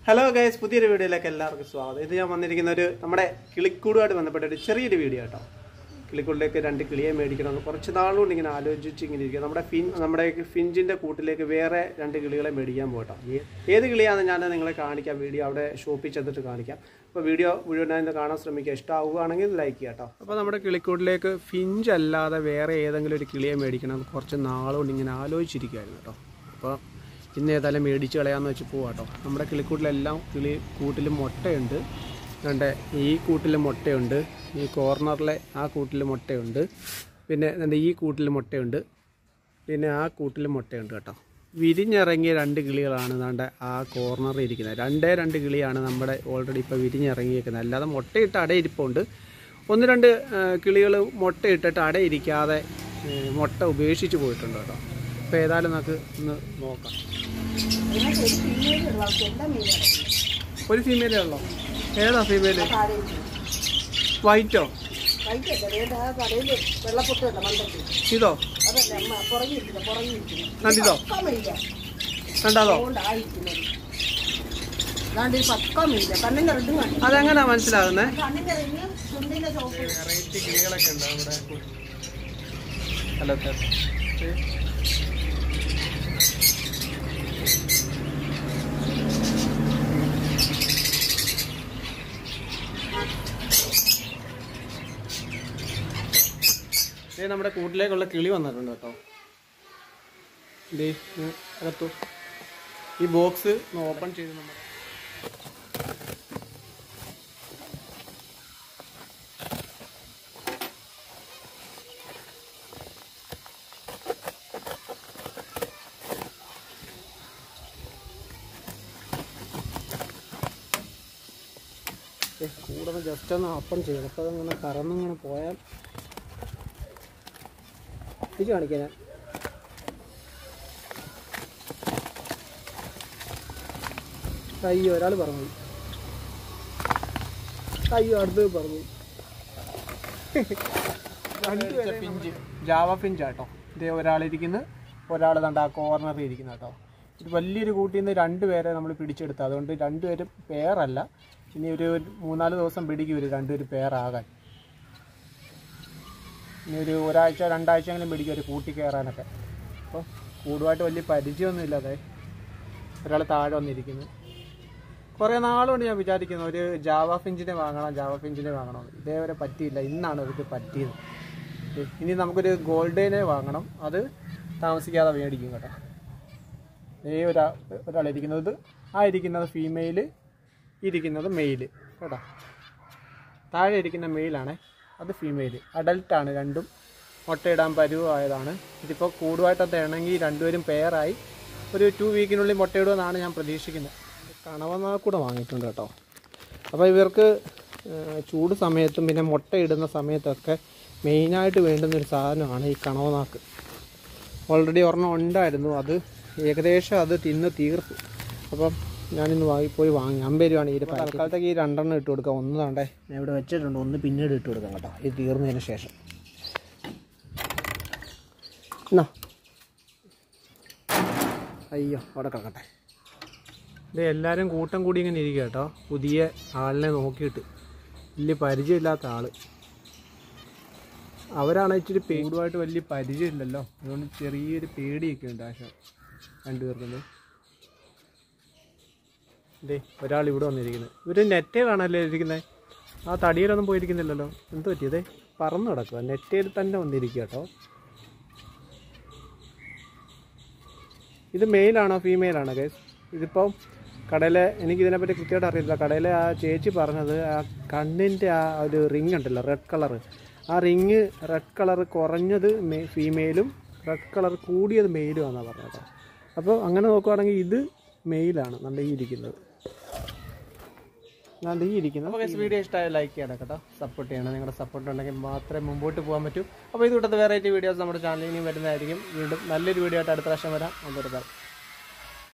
Hello guys, പുതിയൊരു വീഡിയോയിലേക്ക് എല്ലാവർക്കും സ്വാഗതം. ഇത് ഞാൻ വന്നിരിക്കുന്ന നമ്മുടെ കിളിക്കൂടുമായിട്ട് ബന്ധപ്പെട്ട ഒരു ചെറിയൊരു വീഡിയോ കേട്ടോ. കിളിക്കൂടിലേക്ക് 2 കിളിയെ മേടിക്കണമെന്ന് കുറച്ച് നാളുകൊണ്ട് ഇങ്ങനെ ആലോചിച്ച് ഇങ്ങനെ ഇരിക്കുക. നമ്മുടെ ഫിഞ്ചിൻ്റെ കൂട്ടിലേക്ക് വേറെ 2 കിളികളെ മേടിക്കാൻ പോകട്ടോ. ഏത് കിളിയാണെന്ന് ഞാൻ നിങ്ങളെ കാണിക്കാം. വീഡിയോ അവിടെ ഷോപ്പിൽ ചെന്നിട്ട് കാണിക്കാം. അപ്പോൾ വീഡിയോ മുഴുവനായി കാണാൻ ശ്രമിക്കുക. ഇഷ്ടമാവുകയാണെങ്കിൽ ലൈക്ക് ചെയ്യാം കേട്ടോ. അപ്പോൾ നമ്മുടെ കിളിക്കൂട്ടിലേക്ക് ഫിഞ്ച് അല്ലാതെ വേറെ ഏതെങ്കിലും ഒരു കിളിയെ മേടിക്കണം കുറച്ച് നാളുകൊണ്ട് ഇങ്ങനെ ആലോചിച്ചിരിക്കുകയായിരുന്നു കേട്ടോ. അപ്പോൾ ഇന്ന് ഏതായാലും മേടിച്ച് കളയാമെന്ന് വെച്ച് പോവാം കേട്ടോ. നമ്മുടെ കിളിക്കൂട്ടിലെല്ലാം കൂട്ടിൽ മുട്ടയുണ്ട്. കണ്ടേ, ഈ കൂട്ടിൽ മുട്ടയുണ്ട്, ഈ കോർണറിലെ ആ കൂട്ടിൽ മുട്ടയുണ്ട്, പിന്നെ ഈ കൂട്ടിൽ മുട്ടയുണ്ട്, പിന്നെ ആ കൂട്ടിൽ മുട്ടയുണ്ട് കേട്ടോ. വിരിഞ്ഞിറങ്ങിയ 2 കിളികളാണ് നമ്മുടെ ആ കോർണറിൽ ഇരിക്കുന്നത്. 2 കിളിയാണ് നമ്മുടെ ഓൾറെഡി ഇപ്പോൾ വിരിഞ്ഞിറങ്ങിയിരിക്കുന്നത്. അല്ലാതെ മുട്ടയിട്ട് അടയിരിപ്പുണ്ട്. 1-2 കിളികൾ മുട്ടയിട്ടിട്ട് അടയിരിക്കാതെ മുട്ട ഉപേക്ഷിച്ച് പോയിട്ടുണ്ട് കേട്ടോ. അപ്പോൾ ഏതായാലും നമുക്ക് ഒന്ന് നോക്കാം. ഒരു ഫീമെയിലേ ഉള്ളോ? ഏതാ ഫീമെയില്? വൈറ്റോ? ഇതോ? കണ്ടിതോ? കണ്ടാതോ? അതെങ്ങനാ മനസ്സിലാകുന്നേ? വെറൈറ്റി കിളികളൊക്കെ ഉണ്ടോ ഇവിടെ? ഹലോ സാർ, നമ്മുടെ കൂട്ടിലേക്കുള്ള കിളി വന്നിട്ടുണ്ട് കേട്ടോ. അകത്തു ഈ ബോക്സ് ഓപ്പൺ ചെയ്ത് നമ്മൾ കൂടെ ജസ്റ്റ് ഒന്ന് ഓപ്പൺ ചെയ്യണം. അപ്പോൾ അതങ്ങനെ കറന്നിങ്ങനെ പോയാൽ ഇത് കാണിക്കാൻ ഞാൻ. അയ്യോ, ഒരാൾ പറഞ്ഞു. അയ്യോ, അടുത്ത് പറഞ്ഞു. ഫിഞ്ച്, ജാവ ഫിഞ്ചാട്ടോ. ഇതേ ഒരാളിരിക്കുന്നു, ഒരാൾ കണ്ട ആ കോർണറിൽ ഇരിക്കുന്നു കേട്ടോ. ഇത് വലിയൊരു കൂട്ടിൽ നിന്ന് 2 പേരെ നമ്മൾ പിടിച്ചെടുത്തു. അതുകൊണ്ട് 2 പേരും പെയറല്ല. ഇനി ഒരു 3-4 ദിവസം പിടിക്കും ഇവർ 2 പേര് പെയറാകാൻ. ഇനി ഒരു 1-2 ആഴ്ചയെങ്കിലും പിടിക്കും ഒരു കൂട്ടി കയറാനൊക്കെ. അപ്പോൾ കൂടുമായിട്ട് വലിയ പരിചയമൊന്നും ഇല്ലാതെ ഒരാൾ താഴെ വന്നിരിക്കുന്നു. കുറേ നാളുകൊണ്ട് ഞാൻ വിചാരിക്കുന്നു ഒരു ജാവ ഫിഞ്ചിനെ വാങ്ങണം. ഇതേവരെ പറ്റിയില്ല. ഇന്നാണ് അവർക്ക് പറ്റിയത്. ഇനി നമുക്കൊരു ഗോൾഡനെ വാങ്ങണം. അത് താമസിക്കാതെ മേടിക്കും കേട്ടോ. ഒരാളിരിക്കുന്നത്, ആ ഇരിക്കുന്നത് ഫീമെയിൽ, ഇരിക്കുന്നത് മെയില് കേട്ടോ. താഴെ ഇരിക്കുന്ന മെയിലാണേ, അത് ഫീമെയിൽ. അഡൽട്ടാണ്. 2ഉം മുട്ടയിടാൻ പരുവമായതാണ്. ഇതിപ്പോൾ കൂടുമായിട്ടത് ഇണങ്ങി 2 പേരും പെയറായി ഒരു 2 വീക്കിനുള്ളിൽ മുട്ടയിടുമെന്നാണ് ഞാൻ പ്രതീക്ഷിക്കുന്നത്. കണവനാക്കൂടെ വാങ്ങിയിട്ടുണ്ട് കേട്ടോ. അപ്പോൾ ഇവർക്ക് ചൂട് സമയത്തും പിന്നെ മുട്ടയിടുന്ന സമയത്തൊക്കെ മെയിനായിട്ട് വേണ്ടുന്നൊരു സാധനമാണ് ഈ കണവനാക്ക്. ഓൾറെഡി ഒരെണ്ണം ഉണ്ടായിരുന്നു, അത് ഏകദേശം അത് തിന്ന് തീർത്തു. അപ്പം ഞാനിന്ന് പോയി വാങ്ങി. 50 രൂപയാണ് ഈ തൽക്കാലത്തേക്ക് ഈ 2 എണ്ണം ഇട്ട് കൊടുക്കാം. ഒന്ന് താണ്ടേ ഞാൻ ഇവിടെ വെച്ചിട്ടുണ്ട്, ഒന്ന് പിന്നീട് ഇട്ട് കൊടുക്കാം കേട്ടോ, ഇത് തീർന്നതിന് ശേഷം. എന്നാ അയ്യോ, അവിടെ കിടക്കട്ടെ. ഇത് എല്ലാവരും കൂട്ടം കൂടി ഇങ്ങനെ ഇരിക്കുക കേട്ടോ. പുതിയ ആളിനെ നോക്കിയിട്ട്, വലിയ പരിചയമില്ലാത്ത ആൾ. അവരാണ് ഇച്ചിരി കൂടുമായിട്ട് വലിയ പരിചയമില്ലല്ലോ, അതുകൊണ്ട് ചെറിയൊരു പേടിയൊക്കെ ഉണ്ട് ആശ 2 പേർക്കുണ്ട്. ഇതേ ഒരാൾ ഇവിടെ വന്നിരിക്കുന്നത്. ഇവർ നെറ്റയിലാണല്ലേ ഇരിക്കുന്നത്, ആ തടിയിലൊന്നും പോയിരിക്കുന്നില്ലല്ലോ. എന്ത് പറ്റിയതേ? പറന്ന് കിടക്കുക, നെറ്റയിൽ തന്നെ വന്നിരിക്കുക കേട്ടോ. ഇത് മെയിലാണോ ഫീമെയിലാണോ ഗൈസ്? ഇതിപ്പോൾ കടയിലെ, എനിക്കിതിനെപ്പറ്റി കൃത്യമായിട്ട് അറിയില്ല. കടയിലെ ആ ചേച്ചി പറഞ്ഞത് ആ കണ്ണിൻ്റെ ആ ഒരു റിങ് ഉണ്ടല്ലോ, റെഡ് കളറ്, ആ റിങ് റെഡ് കളർ കുറഞ്ഞത് ഫീമെയിലും റെഡ് കളർ കൂടിയത് മെയിലും ആണെന്നാണ് പറഞ്ഞത് കേട്ടോ. അപ്പോൾ അങ്ങനെ നോക്കുവാണെങ്കിൽ ഇത് മെയിലാണ്, നല്ല ഈ ഇരിക്കുന്നത്. അപ്പോൾ വീഡിയോ ഇഷ്ടമായ ലൈക്ക് ചെയ്യണം കേട്ടോ, സപ്പോർട്ട് ചെയ്യണം. നിങ്ങളുടെ സപ്പോർട്ട് ഉണ്ടെങ്കിൽ മാത്രമേ മുമ്പോട്ട് പോകാൻ പറ്റൂ. അപ്പോൾ ഇത് കൂട്ടത്തെ വെറൈറ്റി വീഡിയോസ് നമ്മുടെ ചാനലിൽ വരുന്നതായിരിക്കും. വീണ്ടും നല്ലൊരു വീഡിയോ ആയിട്ട് അടുത്ത പ്രാവശ്യം വരാം.